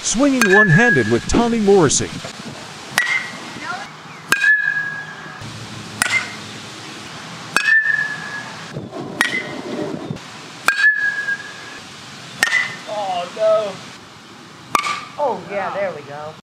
Swinging one-handed with Tommy Morrissey. Oh, no. Oh, yeah, there we go.